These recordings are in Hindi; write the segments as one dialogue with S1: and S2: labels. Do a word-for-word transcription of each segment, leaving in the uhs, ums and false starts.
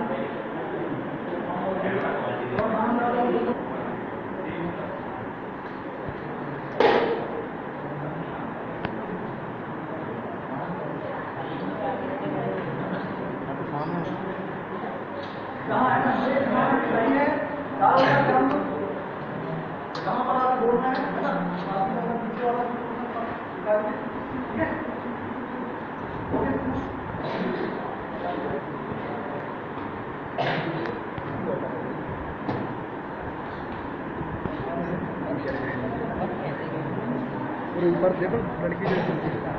S1: ऊपर देखो लड़की जो चलती है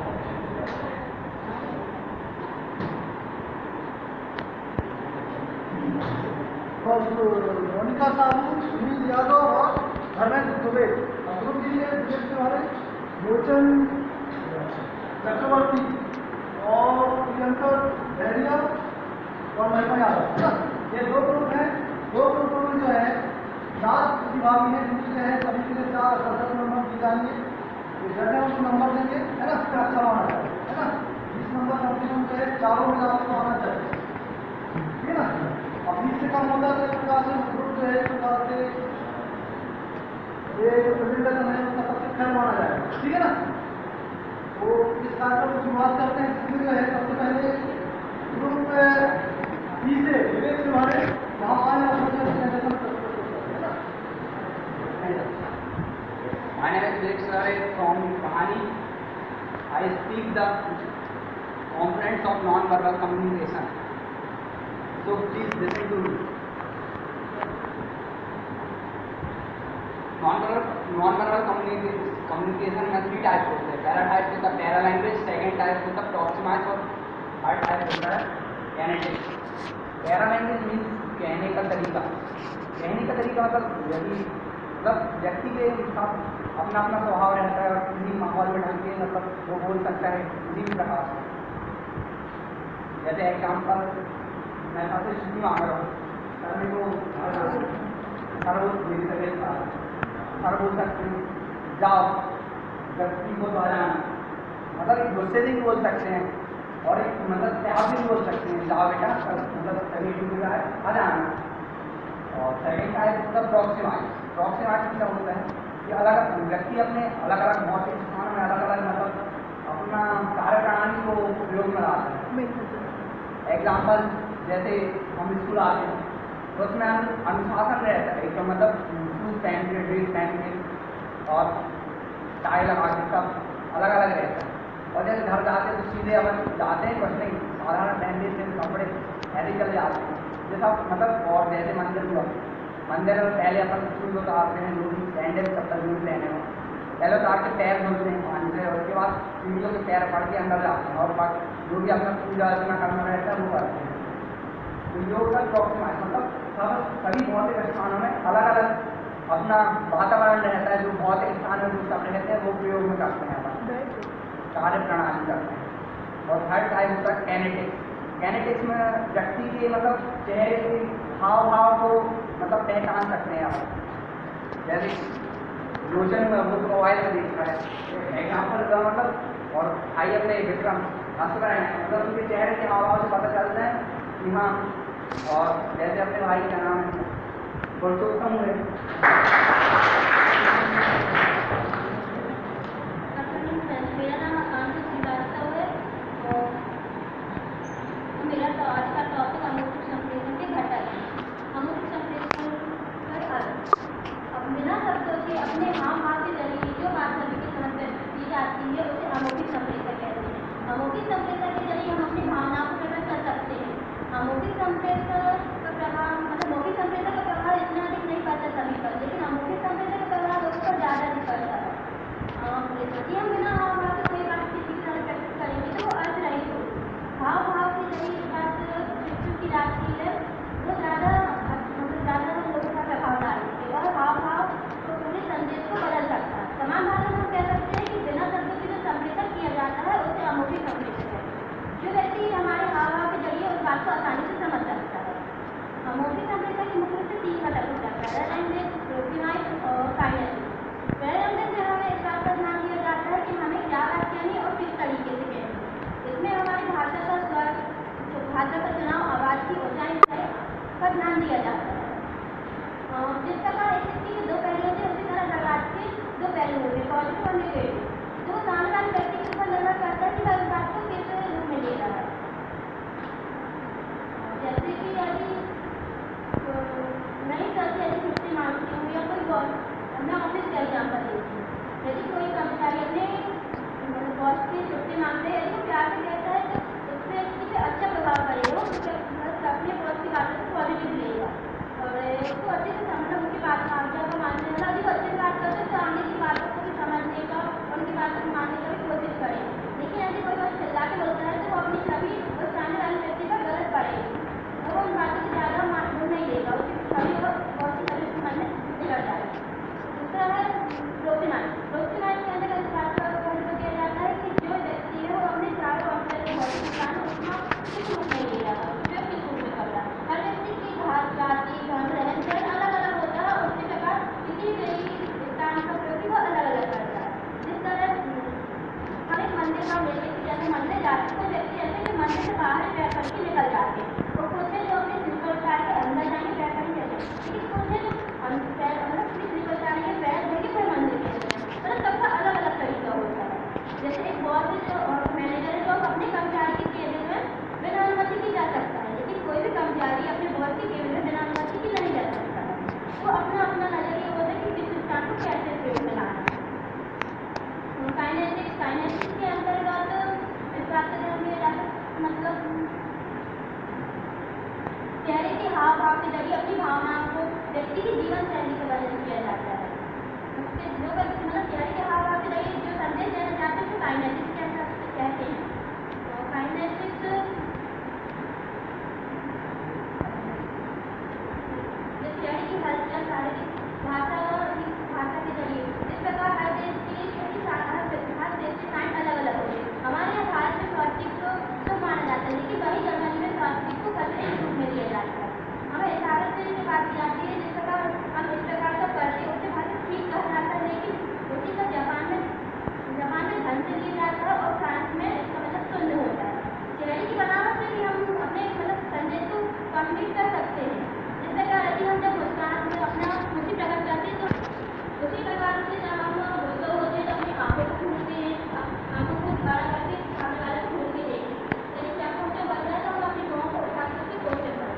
S1: मोनिका साहू, सुनील यादव और धर्मेंद्र दुबे। ग्रुप डी है हमारे लोचन चक्रवर्ती और प्रियंका डहरिया और महिमा यादव। ये दो ग्रुप हैं। दो ग्रुपों में जो है चार प्रतिभागी हैं, जिनके जो है सभी के लिए चार सदस्य नंबर दी जाएंगे। जैसे उनको नंबर देंगे है ना, क्या अच्छा आना चाहिए है ना, बीस नंबर कम से कम जो है चारों में आपको आना चाहिए, ठीक है ना। अब बीस से कम होता है तो एक प्रकार से ग्रुप जो है एक प्रकार से ये जो प्रेजेंटेशन है उसका सबसे खैर माना जाएगा, ठीक है ना। तो इस कार्यक्रम की शुरुआत करते हैं। इसमें जो है सबसे पहले ग्रुप बी से विवेक तिवारी वहाँ आए अपना प्रेजेंटेशन प्रस्तुत करते हैं ना।
S2: My name is Vivek Tiwari from Kahani. I speak the components of non-verbal communication. So please listen to me. Non-verbal non-verbal communication communication में three types होते हैं. पहला type होता है पैरा लैंग्वेज, सेकंड टाइप होता है प्रॉक्सिमाइज और थर्ड टाइप होता है कैनेटिक्स. पैरा लैंग्वेज मीन्स कहने का तरीका. कहने का तरीका मतलब यदि मतलब व्यक्ति के साथ अपना अपना स्वभाव रहता है और किसी माहौल में ढल के मतलब वो बोल सकता है किसी भी प्रकार से. जैसे एग्जाम्पल मैं सबसे छुट्टी मांग रहा हूँ, सर मेरे को सर वो मेरी तबीयत खराब है, सर बोल सकते हैं जाओ व्यक्ति को तो आ जाना, मतलब एक गुस्से से भी बोल सकते हैं और एक मतलब प्यार से भी बोल सकते हैं जाओ बेटा मतलब तबीयत ठीक है आ जाना. और सेकेंड टाइप मतलब प्रॉक्सिमाइज. प्रॉक्सिमाइज क्या होता है कि अलग व्यक्ति अपने अलग अलग भौतिक स्थानों में अलग अलग मतलब अपना कार्य प्रणाली को उपयोग में लाते हैं. एग्जाम्पल जैसे हम स्कूल आते हैं तो उसमें हम अनुशासन रहता है, तो मतलब शूज पहन के ड्रेस पहन के और टाई लगा के सब अलग अलग रहता है. और जैसे घर जाते हैं तो सीधे अपन जाते हैं कुछ नहीं साधारण पहन लेते हैं कपड़े ऐसे चले जाते हैं जैसा मतलब. और जैसे मंदिर हुआ मंदिर में पहले अपन शूज उतारते हैं, लोग सैंडल चप्पल जूते पहने हो पहले उतार के पैर धोते हैं पानी से, और उसके बाद सीढ़ियों के पैर पड़ के अंदर जाते हैं और जो भी अपना पूजा अर्चना करना रहता है वो करते हैं. तो योग का प्रॉक्सिमाइज मतलब सब सभी भौतिक स्थानों में अलग अलग अपना वातावरण रहता है, जो भौतिक स्थान में जो सब रहते हैं वो प्रयोग में करते हैं अपन कार्य प्रणाली करते हैं. और थर्ड टाइप होता है कैनेटिक्स. कैनेटिक्स में व्यक्ति के मतलब चेहरे के हाव भाव को मतलब पहचान सकते हैं आप. जैसे लोचन में वो तो मोबाइल में देखा है एग्जाम्पल का मतलब, और भाई अपने विक्रम हंस रहे हैं मतलब उनके चेहरे के हाव भाव से पता चलता है कि हाँ. और जैसे अपने भाई का नाम है पुरुषोत्तम हुए.
S3: मेरा नाम आकांक्षा श्रीवास्तव है और मेरा तो आज का टॉपिक अमूर्त संप्रेषण के घटक है. अमूर्त संप्रेषण पर अर्थ. अब बिना शब्दों के अपने हाव भाव के जरिए जो बात सभी की समझ की जाती है उसे अमौखिक संप्रेषण कहते हैं. अमौखिक संप्रेषण के जरिए हम अपनी भावनाओं को प्रकट कर सकते हैं. अमौखिक संप्रेषण का प्रभाव मतलब मौखिक संप्रेषण का प्रभाव इतना अधिक नहीं पड़ता सभी पर, लेकिन अमौखिक संप्रेषण का प्रभाव लोगों पर ज़्यादा नहीं पड़ता है. यदि हम बिना हाव भाव के कोई बात किसी की तरह प्रकट करेंगे तो वो अर्थ रहित होगी. हाव भाव के जरिए बात प्रस्तुत की जाती है वो ज़्यादा मतलब ज़्यादा लोगों का प्रभाव डालती है और हाव भाव तो पूरे संदेश को बदल सकता है. समान भाषा में हम कह सकते हैं कि बिना शब्दों के जो संप्रेषण किया जाता है उसे अमौखिक संप्रेषण है. जो व्यक्ति हमारे हाव भाव के जरिए उस बात को आसानी से समझ सकता है. अमौखिक संप्रेषण के मुख्य रूप से तीन घटक होता है: पैरा लैंग्वेज, प्रॉक्सिमाइज और काइनेटिक्स. पैरा लैंग्वेज में हमें इस बात पर ध्यान दिया जाता है कि हमें क्या बात कहनी है और किस तरीके से कहनी है. इसमें हमारी भाषा का स्वर, भाषा का चुनाव, आवाज़ की ऊंचाई, जैसे कि यदि नहीं करते यदि छुट्टी मांगती हूँ या कोई बॉस, मैं ऑफिस का एग्जाम्पल देती हूँ, यदि कोई कर्मचारी अपने मतलब बॉस की छुट्टी मांगते हैं, यदि वो प्यार से कहता है तो उससे किसी अच्छा प्रभाव पड़ेगा, उसके मतलब अपने बॉस की बातों को पॉजिटिव लेगा और उसको अच्छे से समझना, उनकी बात आज्ञा को मानने वाला, यदि वो अच्छे से बात करते तो आगे की बातों को भी समझने का, उनकी बातों को मानने का भी कोशिश करें। लेकिन यदि कोई बात चिल्ला के बोलता है तो वो अपनी छवि उस सामने वाले व्यक्ति पर गलत पड़ेगी, तो वो उन बातों से ज़्यादा मान नहीं देगा, उसकी छवि वो बहुत सी छवि उसके मन में बिगड़ जाएगी। दूसरा है प्रोक्सिमाइज। प्रोक्सिमाइज के अंदर इस बात का महत्व दिया जाता है कि जो व्यक्ति है वो अपने चारों अंतर के बहुत नुकसान उतना किस रूप में ले रहा है, जो किस रूप में कर रहा है। हर व्यक्ति की भाषा, जाति, धर्म, रहन सहन अलग अलग होता है और उसी प्रकार किसी भी स्थान का प्रयोग वो अलग अलग करता है। जिस तरह हम एक मंदिर का लेते कि जैसे मंदिर जाते कोई व्यक्ति ऐसे कि मंदिर से बाहर पैर करके निकल जाते हैं, तो कुछ है जो अपने स्लीपर कार के अंदर जाएंगे पैर करके चले, लेकिन कुछ है जो मतलब अपनी स्लीपर कार के पैर देंगे फिर मंदिर के अंदर, मतलब सबका अलग अलग तरीका होता है। जैसे एक बॉस है जो मैनेजर है जो अपने कर्मचारी के केबिन में बिना अनुमति की जा सकता है, लेकिन कोई भी कर्मचारी अपने बॉस के केबिन में बिना अनुमति की नहीं जा सकता है। तो अपना अपना नजरिया होता है कि किस स्थान को कैसे प्रयोग में लाना है। काइनेटिक्स काइनेटिक्स के अंतर्गत इस बात से ध्यान दिया जाता है मतलब चेहरे के हाव भाव के जरिए अपनी भावनाओं को व्यक्ति की जीवन शैली के बारे में किया जाता है। उसके जो मतलब चेहरे के हाव भाव के जरिए जो संदेश देना चाहते हैं उसको काइनेटिक्स के अंदर कहते हैं। तो काइनेटिक्स जो चेहरे की हलचल शारीरिक भाषा और भाषा के जरिए इस प्रकार हर देश की हर देश के साइन अलग अलग होते हैं। हमारे यहाँ भारत में स्वास्तिक को शुभ माना जाता है, लेकिन वही जर्मनी में स्वास्तिक को खतरे के रूप में लिया जाता है। हमें इशारत से जो बात की जाती है जिस प्रकार हम इस प्रकार का करते हैं उससे भाषा ठीक कहा जाता है, लेकिन उसी का जापान में जापान में धन से लिया जाता है और फ्रांस में इसका मतलब शून्य होता है। चेहरे की बनावट से भी हम अपने मतलब संदेश को कम्प्लीट कर सकते हैं। जिस प्रकार यदि हम जब मुस्कुराहट में अपना खुशी प्रकट करते हैं तो उसी प्रकार से जब हम गुस्सा होते हैं तो अपनी आंखों को खोलते हैं, आंखों को खड़ा करके सामने वाले को खोल के देखते हैं। यदि क्या हमसे बन रहा है तो हम अपनी मुँह को उठा करके खोलते हैं।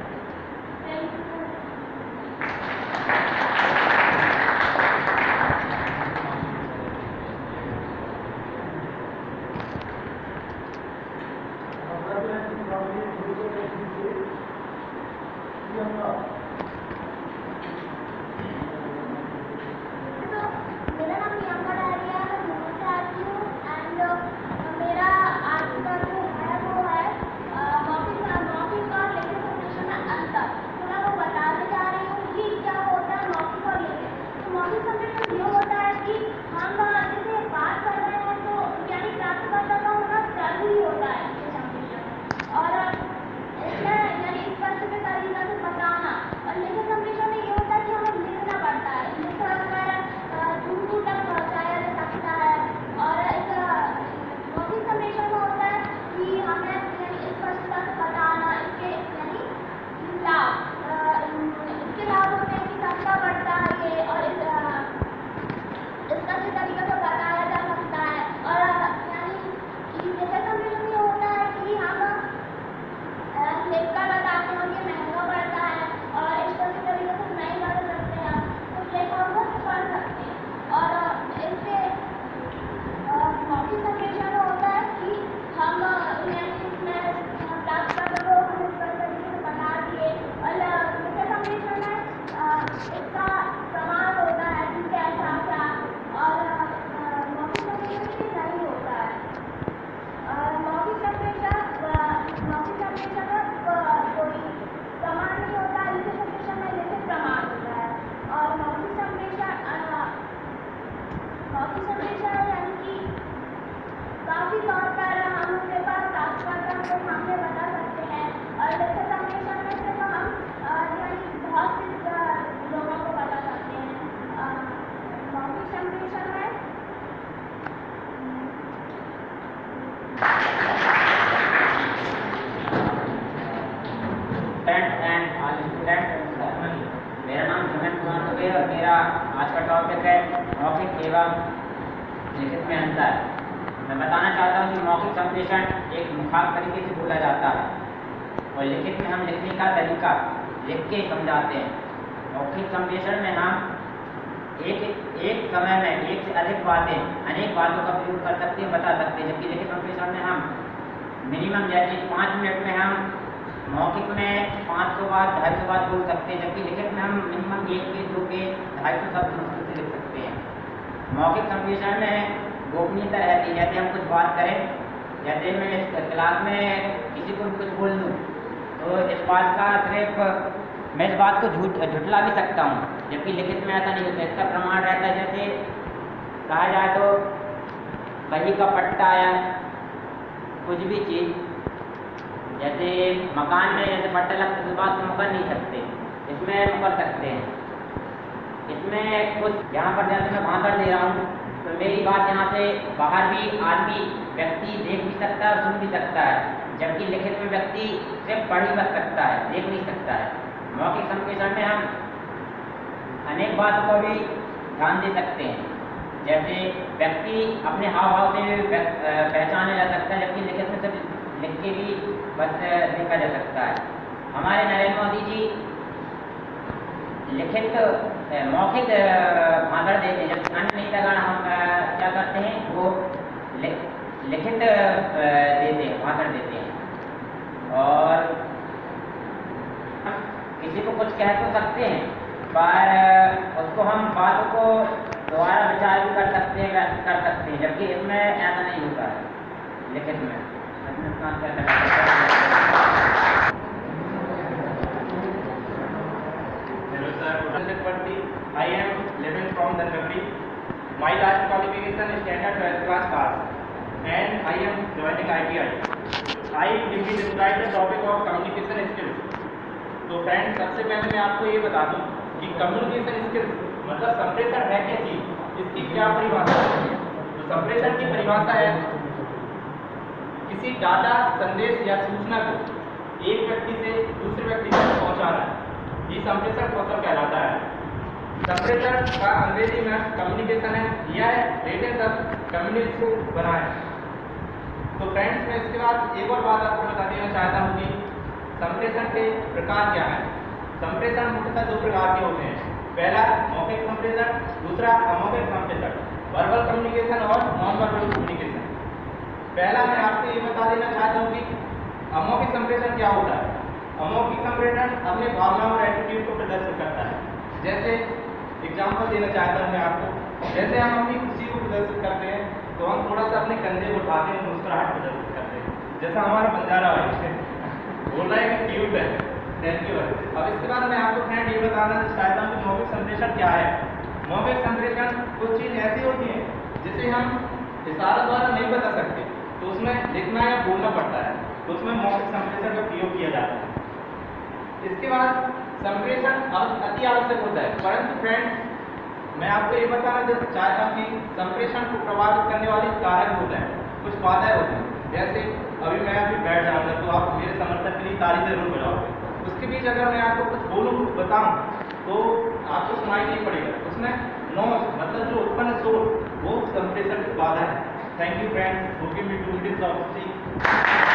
S4: मेरा नाम प्रियंका डारिया है, मैं मुंबई से आती हूँ एंड मेरा आज का जो है वो है मौखिक मौखिक और लिखित संप्रेषण में अंतर। तो मैं वो बताने जा रही हूँ कि क्या होता है मौखिक और लिखित। तो मौखिक संप्रेषण ये होता है कि हम जैसे बात कर रहे हैं तो यानी प्राप्तकर्ता का होना जरूरी होता है लिखित संप्रेषण, और इसमें यानी स्पष्ट तरीका से बताना। और लिखित संप्रेषण में ये होता है कि हमें लिखना पड़ता है, लिखकर दूर दूर तक पहुँचाया जा सकता है। और एक मौखिक संप्रेषण में होता है कि हमें यानी स्पष्टता से बताना, इसके यानी लाभ इसके लाभ होते हैं कि सस्ता पड़ता है ये, और इस इसका से तरीका से बताया जा सकता है। और यानी लिखित संप्रेषण में होता है कि हम लिखकर बताते हैं और ये महंगा पड़ता है और इस तरह से तरीके से नहीं बता सकते हैं, तो लेखक को पढ़ सकते हैं। और इससे मौखिक संप्रेषण होता है कि हम यानी इसमें प्राप्तकर्ता को हम इस तरीके से बता दिए। और लिखित संप्रेषण में इसका प्रमाण होता है कि कैसा क्या, और मौखिक संप्रेषण में नहीं होता है। मौखिक संप्रेषण मौखिक संप्रेषण में कोई प्रमाण नहीं होता है, लिखित संप्रेषण में लिखित प्रमाण होता है। और मौखिक संप्रेषण मौखिक संप्रेषण यानी कि काफ़ी तौर पर हम उसके पास प्राप्तकर्ता को सामने बता सकते हैं, और लिखित संप्रेषण में सिर्फ हम यानी बहुत से लोगों को बता सकते हैं। मौखिक संप्रेषण में
S2: मेरा नाम हेमंत कुमार दुबे और मेरा आज का टॉपिक है मौखिक एवं लिखित में अंतर। मैं बताना चाहता हूँ कि मौखिक संप्रेषण एक मुखार तरीके से बोला जाता है
S5: और लिखित में हम लिखने का तरीका लिख के समझाते हैं। मौखिक संप्रेषण में हम एक एक समय में एक से अधिक बातें अनेक बातों का प्रयोग कर सकते हैं, बता सकते हैं, जबकि लिखित संप्रेषण में हम मिनिमम जैसे पाँच मिनट में हम मौखिक में पाँच सौ बात ढाई सौ बात बोल सकते हैं, जबकि लिखित में हम मिनिमम एक के दो के ढाई सौ शब्द मुश्किल से लिख सकते हैं। मौखिक संप्रेषण में गोपनीयता रहती है, जैसे हम कुछ बात करें, जैसे मैं इस क्लास में किसी को कुछ बोल दूँ तो इस बात का सिर्फ मैं इस बात को झूठ झुठला भी सकता हूँ, जबकि लिखित में ऐसा नहीं होता। इसका प्रमाण रहता है, जैसे कहा जाए तो बही का पट्टा या कुछ भी चीज़, जैसे मकान में जैसे पट्टा लगता है, इस बात को मुकर नहीं सकते, इसमें मुकर सकते हैं। इसमें कुछ यहाँ पर जैसे मैं भाषण दे रहा हूँ तो मेरी बात यहाँ से बाहर भी आदमी व्यक्ति देख भी सकता है और सुन भी सकता है, जबकि लिखित में व्यक्ति सिर्फ पढ़ ही बस सकता है, देख नहीं सकता है। मौखिक संप्रेषण में हम अनेक बातों को भी ध्यान दे सकते हैं, जैसे व्यक्ति अपने हाव भाव से पहचाने जा सकता है, जबकि लिखित में सिर्फ लिख के भी बस देखा जा सकता है। हमारे नरेंद्र मोदी जी लिखित मौखिक भाषण देते हैं, जबकि अन्य नेतागण हम क्या करते हैं, वो लिखित देते हैं, भाषण देते हैं। और किसी को कुछ कह तो सकते हैं, पर उसको हम बातों को दोबारा विचार भी कर सकते हैं, व्यक्त कर सकते हैं, जबकि इसमें ऐसा नहीं होता है लिखित में।
S6: Hello sir, Chakravarti. I am living from Dhanbagri. My last qualification is standard twelfth class pass, and I am joining I T I. I will be describe the topic of communication skills. तो फ्रेंड्स, सबसे पहले मैं आपको ये बता दूं कि कम्युनिकेशन स्किल्स मतलब संप्रेषण है क्या चीज, इसकी क्या परिभाषा है। तो संप्रेषण की परिभाषा है किसी डाटा, संदेश या सूचना को एक व्यक्ति से दूसरे व्यक्ति तक पहुंचाना, ये संप्रेषण कौशल कहलाता है। संप्रेषण का अंग्रेजी में कम्युनिकेशन है, यह रिटेन शब्द कम्युनिकेशन बना है। तो फ्रेंड्स, मैं इसके बाद एक और बात आपको बता देना चाहता हूँ कि संप्रेषण के प्रकार क्या है। संप्रेषण मुख्यतः दो प्रकार के होते हैं, पहला मौखिक संप्रेषण, दूसरा अमौखिक संप्रेषण, वर्बल कम्युनिकेशन और नॉन वर्बल कम्युनिकेशन। पहला मैं आपको ये बता देना चाहता हूँ कि अमौखिक संप्रेषण क्या होता है। अमौखिक संप्रेषण अपने भावनाओं और एटीट्यूड को प्रदर्शित करता है। जैसे एग्जाम्पल देना चाहता हूँ मैं आपको, जैसे हम अपनी खुशी को प्रदर्शित करते हैं तो हम थोड़ा सा अपने कंधे उठाते हैं, मुस्कुराहट प्रदर्शित करते हैं, जैसा हमारा बंजारा है बोल रहा है कि क्यूट है। Thank you. अब इसके बाद मैं आपको फ्रेंड ये बताना चाहता हूँ कि मौखिक संप्रेषण क्या है। मौखिक संप्रेषण कुछ चीज़ ऐसी होती है जिसे हम इशारा द्वारा नहीं बता सकते, तो उसमें लिखना या बोलना पड़ता है, तो उसमें मौखिक संप्रेषण का प्रयोग किया जाता है। इसके बाद संप्रेषण अति आवश्यक होता है, परंतु फ्रेंड्स मैं आपको ये बताना चाहता हूँ कि संप्रेषण को प्रभावित करने वाले कारक होते हैं, कुछ बाधाएं होती हैं। जैसे अभी मैं अभी बैठ जाऊँगा तो आप मेरे समर्थक के लिए ताली जरूर बजाओगे, उसके बीच अगर मैं आपको कुछ बोलूँ, कुछ बताऊँ तो आपको सुनाई नहीं पड़ेगा, उसमें नॉइज मतलब जो उत्पन्न शोर वो संप्रेषण की बाधा है। Thank you friends for giving me two minutes of speech.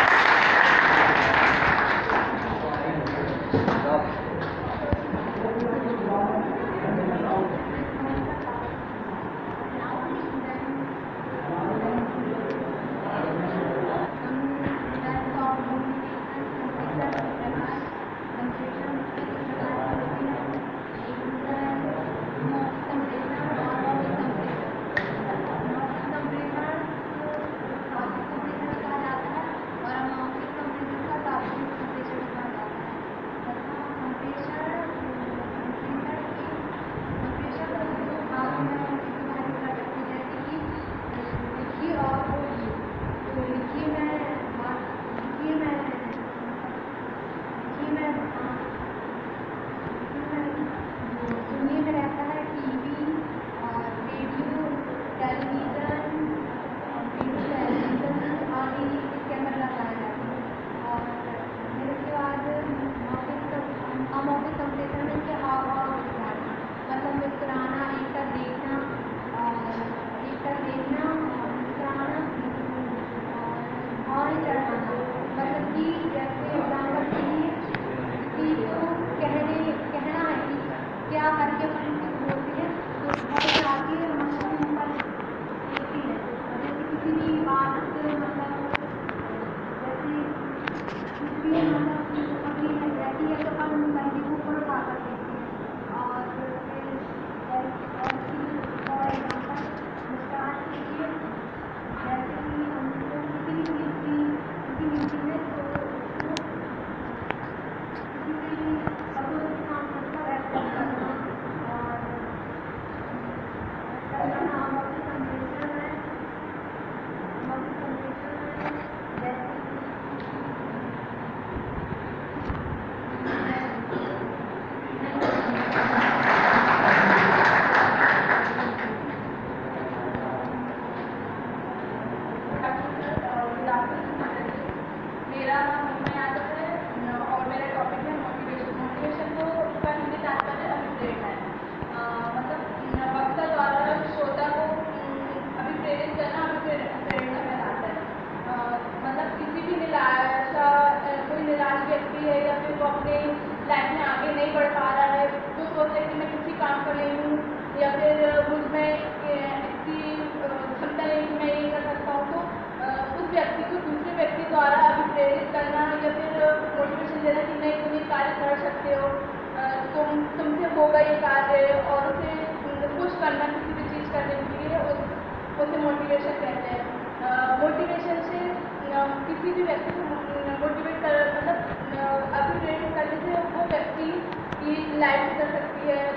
S7: मेरा नाम महिमा यादव है और मेरा टॉपिक है मोटिवेशन। मोटिवेशन को का हिंदी तात्पर्य अभिप्रेरण है। अ, मतलब वक्ता द्वारा श्रोता को अभिप्रेरित करना अभिप्रेरणा कहलाता है। अ, मतलब किसी भी निराशा कोई निराश व्यक्ति है या फिर वो अपने लाइफ में आगे नहीं बढ़ पा रहा है, जो सोचता है कि मैं किसी काम पर नहीं हूँ या फिर मुझ में इतनी क्षमता नहीं कि मैं ये कर सकता हूँ, तो उस व्यक्ति को दूसरे व्यक्ति द्वारा अभिप्रेरित करना या फिर मोटिवेशन देना कि नहीं तुम ये कार्य कर सकते हो, तुम तुमसे होगा ये कार्य, और उसे पुश करना किसी भी चीज़ करने के लिए उस उसे मोटिवेशन कहते हैं। मोटिवेशन से किसी भी व्यक्ति को मोटिवेट कर मतलब अभिप्रेरित करने से वो व्यक्ति की लाइफ सुधर सकती है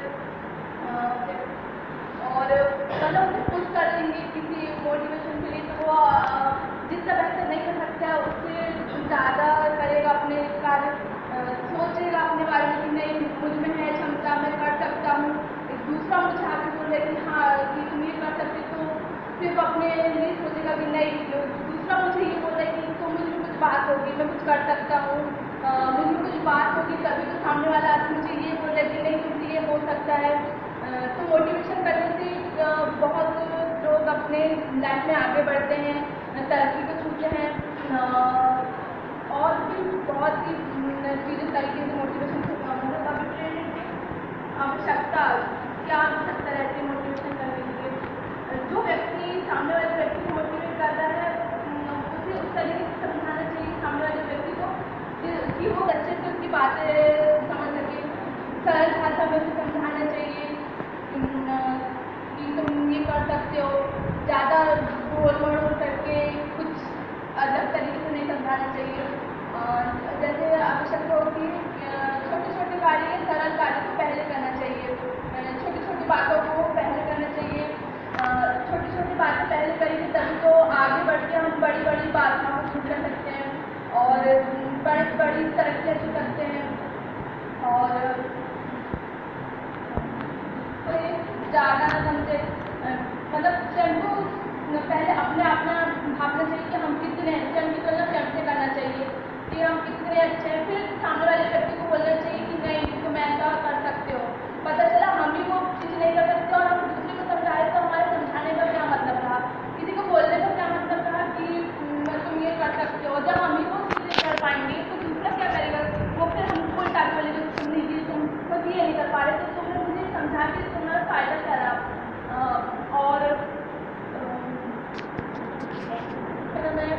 S7: और मतलब उसे पुश कर देंगे किसी मोटिवेशन के लिए, तो वो जितना बेहतर नहीं कर सकता उससे ज़्यादा करेगा अपने कार्य, सोचेगा अपने बारे में कि नहीं मुझ में है क्षमता, मैं कर सकता हूँ। दूसरा मुझे आगे बोल रहे कि हाँ कि तुम ये कर सकते, तो सिर्फ अपने लिए सोचेगा कि नहीं, दूसरा मुझे ये बोल रहा है कि तो मुझ में कुछ बात होगी, मैं कुछ कर सकता हूँ, मुझ में कुछ बात होगी, तभी तो सामने वाला आदमी मुझे ये बोल रहा है कि नहीं तुमसे ये हो सकता है। तो मोटिवेशन करने से बहुत लोग अपने लाइफ में आगे बढ़ते हैं, तरक्की को छूते हैं, और भी बहुत सी चीज़ें तरीके से मोटिवेशन से मतलब अभिप्रेरित की आवश्यकता क्या आवश्यकता रहती है मोटिवेशन करने के लिए। जो व्यक्ति सामने वाले व्यक्ति को मोटिवेट करता है उसे उस तरीके से समझाना चाहिए सामने वाले व्यक्ति को कि वो अच्छे से उसकी बातें समझ सके, सरल भाषा में उसे समझाना चाहिए कि तुम ये कर सकते हो, ज़्यादा बोल बोल करके कुछ अलग तरीके से नहीं समझाना चाहिए। जैसे आवश्यकता होगी छोटे छोटे कार्य सरल कार्य को पहले करना चाहिए, छोटी छोटी बातों को पहले करना चाहिए, छोटी छोटी बातें पहले करेंगे तभी तो आगे बढ़ के हम बड़ी बड़ी बातों को छू कर सकते हैं और बड़ी बड़ी तरक्कियाँ छू सकते हैं। और ज़्यादा ना समझे मतलब स्वयं को पहले अपने अपना भावना चाहिए कि हम कितने अच्छे हैं, कितना स्वयं से करना चाहिए कि हम कितने अच्छे हैं, फिर सामने वाले व्यक्ति को बोलना चाहिए कि नहीं तुम ऐसा कर सकते हो। पता चला हम भी वो चीज़ नहीं कर सकते और हम दूसरे को समझाए तो हमारे समझाने का क्या मतलब रहा, किसी को बोलने का क्या मतलब रहा कि तुम ये कर सकते हो। जब हम ही वो चीज़ें कर पाएंगे तो दूसरा क्या करेगा, वो फिर हमको उल्टा बोलेगा तुम नहीं तुम खुद ये नहीं कर पा रहे, तो तुमने मुझे समझा के तुम्हारा फ़ायदा क्या रहा। और मैं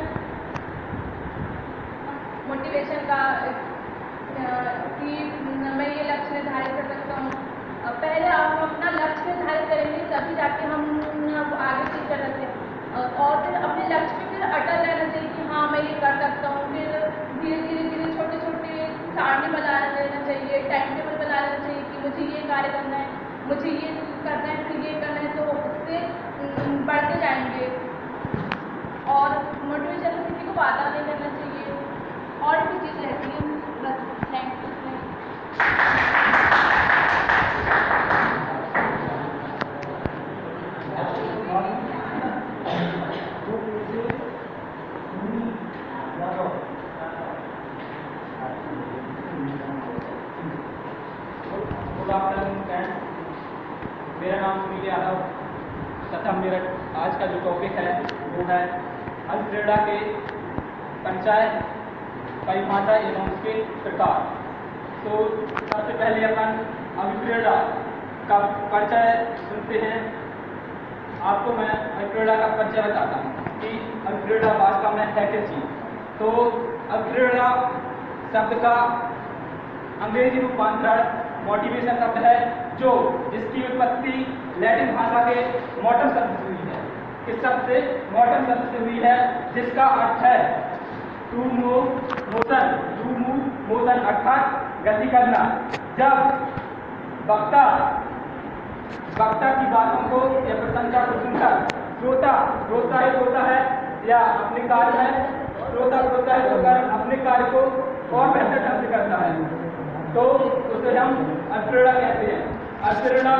S7: मोटिवेशन का कि मैं ये लक्ष्य निर्धारित कर सकता हूँ, पहले हम अपना लक्ष्य निर्धारित करेंगे तभी जाके हम आगे चीज कर सकते हैं और फिर अपने लक्ष्य पे फिर अटल रहना चाहिए कि हाँ मैं ये कर सकता हूँ। फिर धीरे धीरे धीरे छोटे छोटे सारणी बना लेना चाहिए, टाइम टेबल बना लेना चाहिए कि मुझे ये कार्य करना है, मुझे ये करना है, फिर ये करना है, तो उससे बढ़ते जाएंगे। और मोटिवेशन में किसी को बाधा नहीं करना चाहिए और भी चीज़ रहती है बस thank you.
S8: Good afternoon friends, मेरा नाम सुनील यादव तथा मेरा आज का जो टॉपिक है वो है अभिप्रेरणा के परिचय, परिभाषा एवं उसके प्रकार। तो सबसे पहले अपन अभिप्रेरणा का परिचय सुनते हैं। आपको मैं अभिप्रेरणा का परिचय बताता हूँ कि अभिप्रेरणा वास्तव में है क्या चीज़। तो अभिप्रेरणा शब्द का अंग्रेजी रूपांतरण मोटिवेशन शब्द है, जो जिसकी उत्पत्ति लैटिन भाषा के मोटम शब्द से हुई है। इस शब्द से मोटम शब्द से हुई है जिसका अर्थ है to move motion, to move motion अर्थात गति करना। जब वक्ता वक्ता की बातों को या प्रशंसा को सुनकर श्रोता प्रोत्साहित होता है या अपने कार्य में श्रोता प्रोत्साहित होकर अपने कार्य को और बेहतर ढंग से करता है तो उसे हम अनुप्रेरणा कहते हैं। अनुप्रेरणा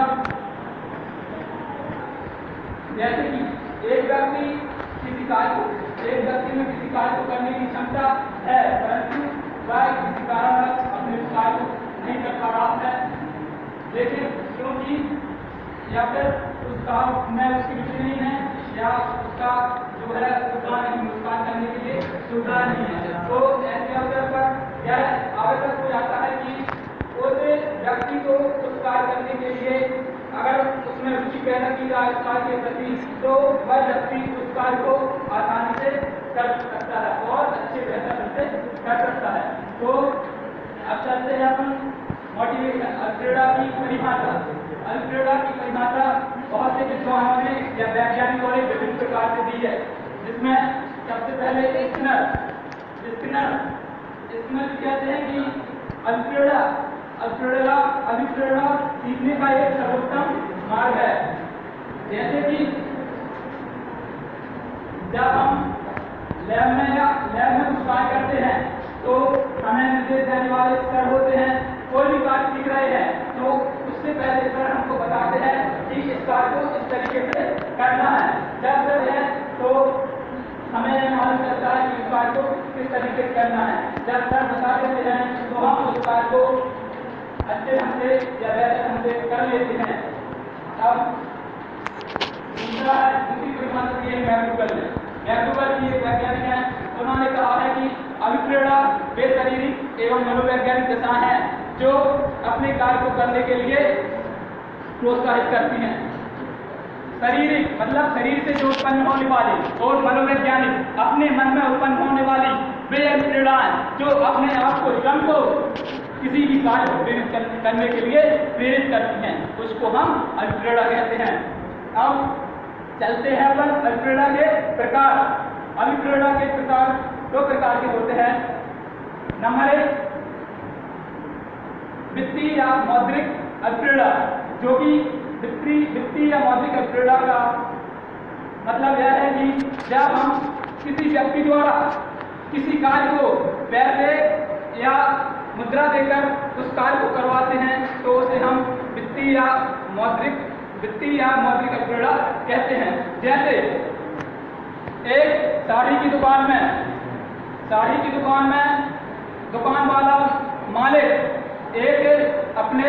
S8: जैसे कि एक व्यक्ति किसी कार्य को एक व्यक्ति में किसी कार्य को करने की क्षमता है परंतु वह किसी कारणवश अपने कार्य को नहीं कर पा रहा है, लेकिन क्योंकि या फिर उस काम में उसकी रुचि नहीं है या उसका जो है योगदान नहीं नुकसान करने के लिए सुविधा नहीं है, तो ऐसे अवसर पर यह आवश्यक हो जाता है कि उस व्यक्ति को उस कार्य करने के लिए अगर उसमें रुचि पैदा की जाए उस कार्य के प्रति तो वह व्यक्ति उस कार्य को आसानी से कर सकता है और अच्छे बेहतर से कर सकता है। तो अब चलते हैं अपन मोटिवेशन अनुप्रेरणा की परिभाषा। अनुप्रेरणा की परिभाषा बहुत से विद्वानों ने या वैज्ञानिकों ने विभिन्न प्रकार से दी है, जिसमें सबसे पहले स्किनर स्किनर स्किनर कहते हैं कि अनुप्रेरणा अनुप्रेरणा अनुप्रेरणा सीखने का एक सर्वोत्तम मार्ग है। जैसे कि जब हम लैब में या लैब में कुछ कार्य करते हैं तो हमें निर्देश देने वाले सर होते हैं, कोई भी कार्य सीख रहे हैं तो उससे पहले सर हमको बताते हैं कि इस कार्य को इस तरीके से करना है। जब सर है तो हमें मालूम चलता है कि इस कार्य को किस तरीके से करना है। जब सर बता देते हैं तो हम उस कार्य को अच्छे ढंग से या बेहतर ढंग से कर लेते हैं। अब दूसरा है दूसरी परिभाषा ये मैक्डूगल है। मैक्डूगल की एक वैज्ञानिक है, उन्होंने कहा है कि अनुप्रेरणा वे शारीरिक एवं मनोवैज्ञानिक दशा है जो अपने कार्य को करने के लिए प्रोत्साहित करती हैं। शारीरिक मतलब शरीर से जो उत्पन्न होने वाली और मनोवैज्ञानिक अपने मन में उत्पन्न होने वाली वे अनुप्रेरणाएं जो अपने आप को स्वयं को किसी भी कार्य को प्रेरित करने के लिए प्रेरित करती हैं, उसको हम अनुप्रेरणा कहते हैं। अब चलते हैं अपन अनुप्रेरणा के प्रकार। अनुप्रेरणा के प्रकार दो प्रकार के होते हैं। नंबर एक वित्तीय या मौद्रिक अनुप्रेरणा, जो कि वित्तीय वित्तीय या मौद्रिक अनुप्रेरणा का मतलब यह है कि जब हम किसी व्यक्ति द्वारा किसी कार्य को पैसे या मुद्रा देकर उस कार्य को करवाते हैं तो उसे हम वित्तीय या मौद्रिक वित्तीय या मौद्रिक अनुप्रेरणा कहते हैं। जैसे एक साड़ी की दुकान में साड़ी की दुकान में दुकान वाला मालिक एक अपने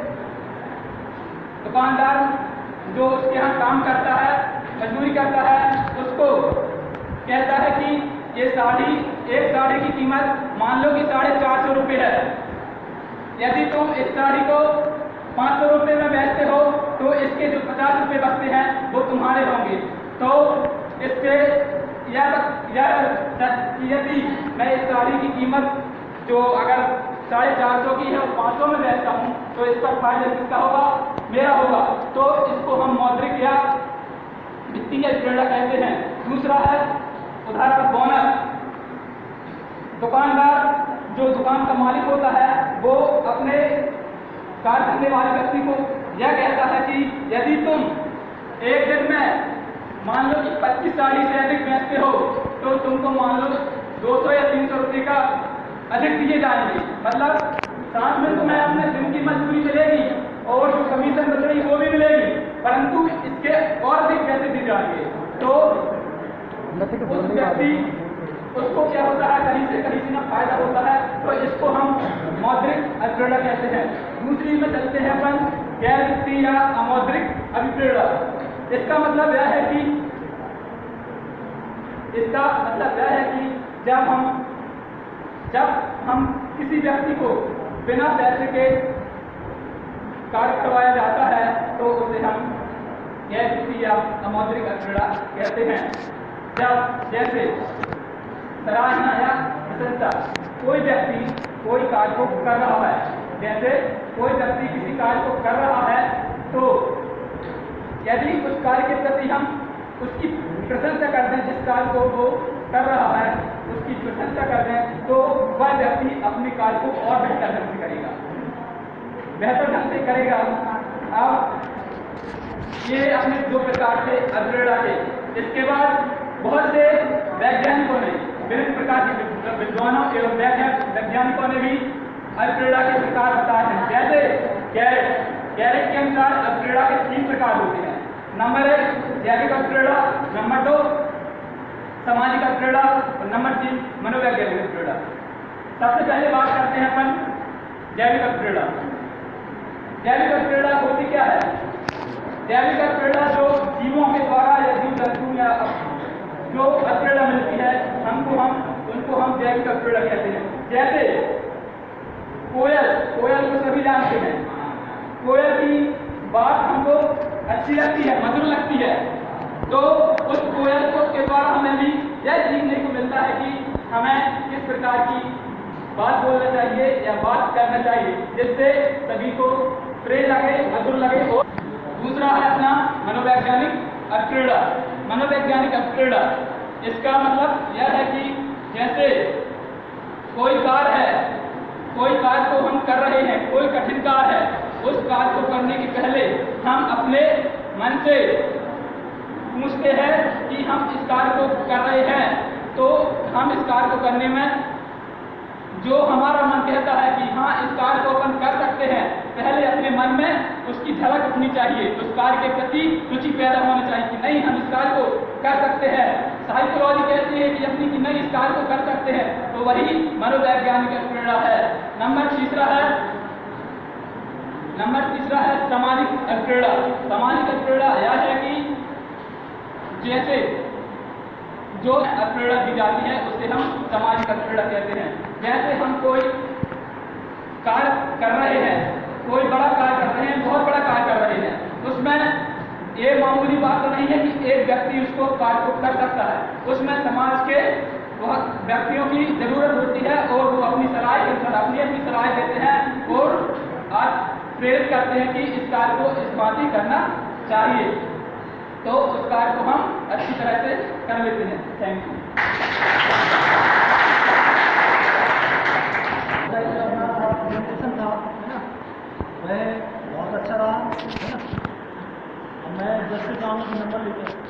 S8: दुकानदार जो उसके यहाँ काम करता है मजदूरी करता है उसको कहता है कि ये साड़ी एक साड़ी की कीमत मान लो कि साढ़े चार सौ रुपये है, यदि तुम इस साड़ी को पाँच सौ रुपये में बेचते हो तो इसके जो पचास रुपये बचते हैं वो तुम्हारे होंगे। तो इससे यह यदि मैं इस साड़ी की कीमत जो अगर साढ़े चार सौ की है और पाँच सौ में बेचता हूँ तो इस पर फायदा किसका होगा? मेरा होगा। तो इसको हम मौद्रिक या वित्तीय अनुप्रेरणा कहते हैं। दूसरा है उदाहरण बोनस। दुकानदार जो दुकान का मालिक होता है वो अपने कार्य करने वाले व्यक्ति को यह कहता है कि यदि तुम एक दिन में मान लो कि पच्चीस साड़ी से अधिक बेचते हो तो तुमको मान लो दो सौ या तीन सौ रुपये का अधिक दिए जाएंगे। मतलब साथ में तुम्हें अपने दिन की मजदूरी मिलेगी और जो कमीशन बच रही वो भी मिलेगी, परंतु इसके और अधिक पैसे दिए जाएंगे। तो उस व्यक्ति उसको क्या होता है, कहीं से कहीं से फायदा होता है, तो इसको हम मौद्रिक अनुप्रेरणा कहते हैं। दूसरी में चलते हैं अपन गैर वित्तीय या अमौद्रिक अनुप्रेरणा। इसका मतलब यह है कि इसका मतलब यह है कि जब हम जब हम किसी व्यक्ति को बिना पैसे के कार्य करवाया जाता है तो उसे हम गैर वित्तीय या अमौद्रिक अनुप्रेरणा कहते हैं। जब जैसे सराहना या प्रशंसा, कोई व्यक्ति कोई कार्य को कर रहा है, जैसे कोई व्यक्ति किसी कार्य को कर रहा है तो यदि उस कार्य के प्रति हम उसकी प्रशंसा करते हैं जिस कार्य को वो कर रहा है उसकी प्रशंसा कर दें तो वह व्यक्ति अपने कार्य को और बेहतर ढंग से करेगा, बेहतर ढंग से करेगा। अब ये अपने दो प्रकार से अल्फ्रेडा के। इसके बाद बहुत से वैज्ञानिकों ने, विभिन्न प्रकार के विद्वानों एवं वैज्ञानिकों ने भी अल्फ्रेडा के प्रकार बताए हैं। जैसे गैरेट गैरेट के अनुसार अल्फ्रेडा के तीन प्रकार होते हैं। नंबर एक जैविक अल्फ्रेडा, नंबर दो सामाजिक अल्फ्रेडा और नंबर तीन मनोवैज्ञानिक अल्फ्रेडा। सबसे पहले बात करते हैं अपन जैविक अल्फ्रेडा। जैविक अल्फ्रेडा होती क्या है? जैविक अल्फ्रेडा जो जीवों के द्वारा या जीव जंतु या जो अल्फ्रेडा मिलती है हमको, हम उनको हम जैविक अल्फ्रेडा कहते हैं। जैसे कोयल, कोयल को सभी जानते हैं। कोयल की बात हमको अच्छी लगती है, मधुर लगती है, तो उस कोयल को के द्वारा हमें भी यह सीखने को मिलता है कि हमें किस प्रकार की बात बोलना चाहिए या बात करना चाहिए जिससे सभी को प्रिय लगे, मधुर लगे। और दूसरा है अपना मनोवैज्ञानिक अल्फ्रेडा। मनोवैज्ञानिक अल्फ्रेडा इसका मतलब यह है कि जैसे कोई कार्य है, कोई कार्य को हम कर रहे हैं, कोई कठिन कार्य है, उस कार्य को करने के पहले हम अपने मन से पूछते हैं कि हम इस कार्य को कर रहे हैं, तो हम इस कार्य को करने में जो हमारा मन कहता है कि हाँ इस कार्य को अपन कर सकते हैं, पहले अपने मन में उसकी झलक उठनी चाहिए, उस कार्य के प्रति रुचि पैदा होनी चाहिए कि नहीं हम इस कार्य को कर सकते हैं। साइकोलॉजी कहती है कि अपनी कि नहीं इस कार्य को कर सकते हैं, तो वही मनोवैज्ञानिक अल्फ्रेडा है। नंबर तीसरा है नंबर तीसरा है सामाजिक अल्फ्रेडा। सामाजिक अल्फ्रेडा यह है कि जैसे जो अल्फ्रेडा दी जाती है उसे हम सामाजिक अल्फ्रेडा कहते हैं। जैसे हम कोई कार्य कर रहे हैं, कोई बड़ा कार्य कर रहे हैं, बहुत बड़ा कार्य कर रहे हैं, उसमें ये मामूली बात तो नहीं है कि एक व्यक्ति उसको कार्य को कर सकता है, उसमें समाज के बहुत व्यक्तियों की जरूरत होती है और वो अपनी सलाह के अनुसार अपनी अपनी सलाह देते हैं और आज प्रेरित करते हैं कि इस कार्य को इस बात ही करना चाहिए, तो उस कार्य को हम अच्छी तरह से कर लेते हैं। Thank you.
S1: प्रेजेंटेशन था है ना, वह बहुत अच्छा रहा है ना। अब मैं जैसे चाहूँगा कि नंबर लेकर